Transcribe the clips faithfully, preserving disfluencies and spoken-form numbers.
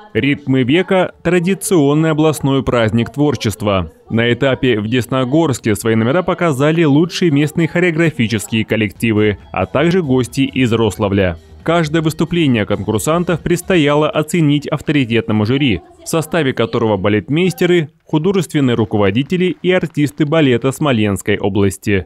Ритмы века – традиционный областной праздник творчества. На этапе в Десногорске свои номера показали лучшие местные хореографические коллективы, а также гости из Рославля. Каждое выступление конкурсантов предстояло оценить авторитетному жюри, в составе которого балетмейстеры, художественные руководители и артисты балета Смоленской области.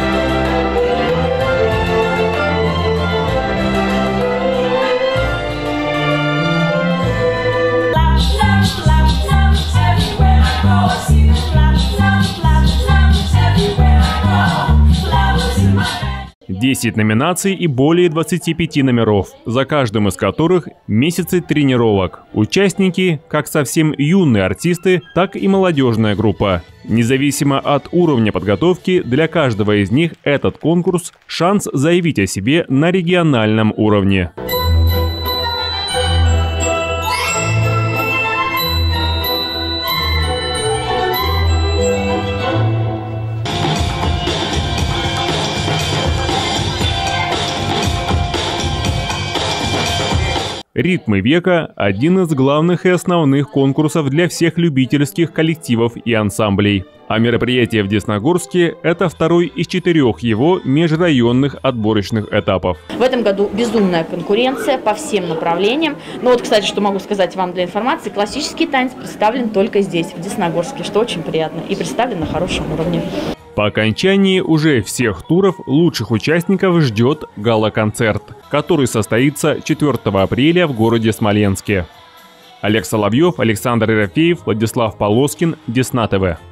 десять номинаций и более двадцати пяти номеров, за каждым из которых месяцы тренировок. Участники – как совсем юные артисты, так и молодежная группа. Независимо от уровня подготовки, для каждого из них этот конкурс – шанс заявить о себе на региональном уровне. «Ритмы века» – один из главных и основных конкурсов для всех любительских коллективов и ансамблей. А мероприятие в Десногорске – это второй из четырех его межрайонных отборочных этапов. В этом году безумная конкуренция по всем направлениям. Но вот, кстати, что могу сказать вам для информации, классический танец представлен только здесь, в Десногорске, что очень приятно, и представлен на хорошем уровне. По окончании уже всех туров лучших участников ждет гала-концерт, который состоится четвёртого апреля в городе Смоленске. Олег Соловьев, Александр Ерофеев, Владислав Полоскин, Десна ТВ.